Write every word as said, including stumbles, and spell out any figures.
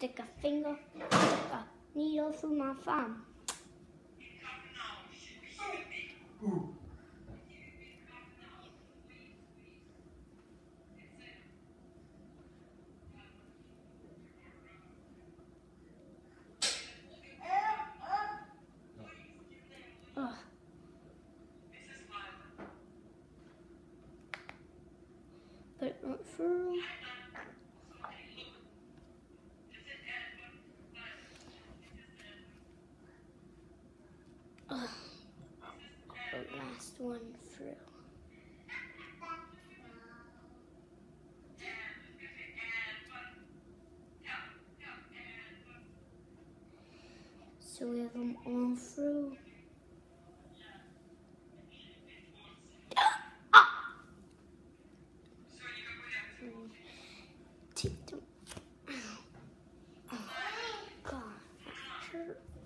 stick a finger, stick a needle through my thumb. Ugh. But it went through. Ugh. The last one through. So we have them all through. Ah! Take them. Oh, God, that hurt.